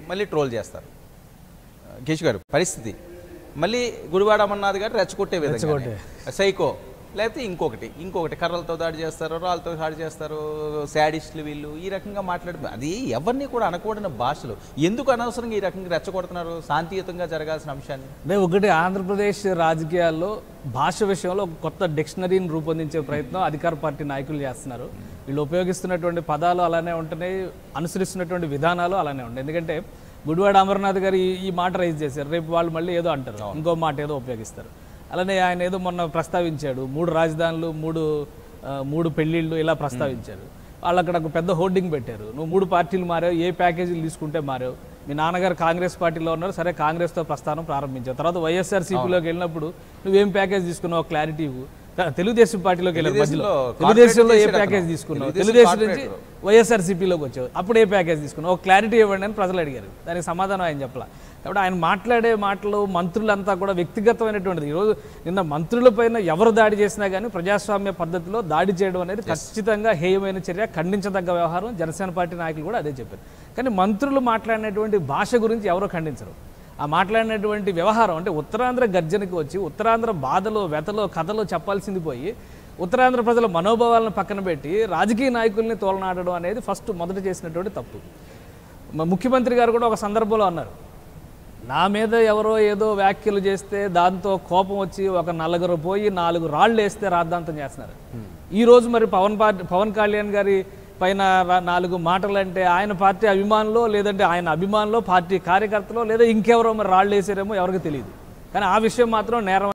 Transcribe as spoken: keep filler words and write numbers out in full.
మళ్ళీ ట్రోల్ చేస్తారు. కేశ్ గారు పరిస్థితి మళ్ళీ గుడివాడ అమర్నాథ్ గారు రెచ్చగొట్టే విధంగా సైకో, లేకపోతే ఇంకొకటి ఇంకొకటి కర్రలతో దాడి చేస్తారు, రాళ్ళతో దాడి చేస్తారు, శాడిస్టులు వీళ్ళు ఈ రకంగా మాట్లాడుతూ అది ఎవరిని కూడా అనకూడని భాషలు. ఎందుకు అనవసరంగా ఈ రకంగా రెచ్చగొడుతున్నారు శాంతియుతంగా జరగాల్సిన అంశాన్ని? అంటే ఒకటి ఆంధ్రప్రదేశ్ రాజకీయాల్లో భాష విషయంలో కొత్త డిక్షనరీని రూపొందించే ప్రయత్నం అధికార పార్టీ నాయకులు చేస్తున్నారు. వీళ్ళు ఉపయోగిస్తున్నటువంటి పదాలు అలానే ఉంటున్నాయి, అనుసరిస్తున్నటువంటి విధానాలు అలానే ఉంటాయి. ఎందుకంటే గుడివాడ అమర్నాథ్ గారు ఈ మాట రైజ్ చేశారు, రేపు వాళ్ళు మళ్ళీ ఏదో అంటారు, ఇంకో మాట ఏదో ఉపయోగిస్తారు. అలానే ఆయన ఏదో మొన్న ప్రస్తావించాడు, మూడు రాజధానులు, మూడు మూడు పెళ్లిళ్ళు ఇలా ప్రస్తావించాడు. వాళ్ళు అక్కడ ఒక పెద్ద హోర్డింగ్ పెట్టారు, నువ్వు మూడు పార్టీలు మారావు, ఏ ప్యాకేజీలు తీసుకుంటే మారావు. మీ నాన్నగారు కాంగ్రెస్ పార్టీలో ఉన్నారు, సరే కాంగ్రెస్తో ప్రస్థానం ప్రారంభించావు, తర్వాత వైఎస్ఆర్సీపీలోకి వెళ్ళినప్పుడు నువ్వేం ప్యాకేజ్ తీసుకున్నావు క్లారిటీ ఇవ్వు. తెలుగుదేశం పార్టీలోకి వెళ్ళారు, మధ్యలో తెలుగుదేశంలో ఏ ప్యాకేజ్ తీసుకున్నావు, తెలుగుదేశం నుంచి వైఎస్ఆర్సీపీలోకి వచ్చావు, అప్పుడు ఏ ప్యాకేజ్ తీసుకున్నావు, ఒక క్లారిటీ ఇవ్వండి అని ప్రజలు అడిగారు. దానికి సమాధానం ఆయన చెప్పాల. కాబట్టి ఆయన మాట్లాడే మాటలు మంత్రులంతా కూడా వ్యక్తిగతమైనటువంటిది. ఈరోజు నిన్న మంత్రులపైన ఎవరు దాడి చేసినా కానీ ప్రజాస్వామ్య పద్ధతిలో దాడి చేయడం అనేది ఖచ్చితంగా హేయమైన చర్య, ఖండించదగ్గ వ్యవహారం. జనసేన పార్టీ నాయకులు కూడా అదే చెప్పారు. కానీ మంత్రులు మాట్లాడినటువంటి భాష గురించి ఎవరో ఖండించరు. ఆ మాట్లాడినటువంటి వ్యవహారం అంటే ఉత్తరాంధ్ర గర్జనకి వచ్చి ఉత్తరాంధ్ర బాధలో వ్యతలో కథలో చెప్పాల్సింది పోయి ఉత్తరాంధ్ర ప్రజల మనోభావాలను పక్కన పెట్టి రాజకీయ నాయకుల్ని తోలనాడడం అనేది ఫస్ట్ మొదట చేసినటువంటి తప్పు. ముఖ్యమంత్రి గారు కూడా ఒక సందర్భంలో అన్నారు, నా మీద ఎవరో ఏదో వ్యాఖ్యలు చేస్తే దాంతో కోపం వచ్చి ఒక నలుగురు పోయి నాలుగు రాళ్ళు వేస్తే రాద్ధాంతం చేస్తున్నారు. ఈరోజు మరి పవన్ పార్టీ పవన్ కళ్యాణ్ గారి పైన నాలుగు మాటలు అంటే ఆయన పార్టీ అభిమానులో లేదంటే ఆయన అభిమానులో పార్టీ కార్యకర్తలో లేదా ఇంకెవరో మరి రాళ్ళు వేసారేమో ఎవరికి తెలియదు. కానీ ఆ విషయం మాత్రం నేరం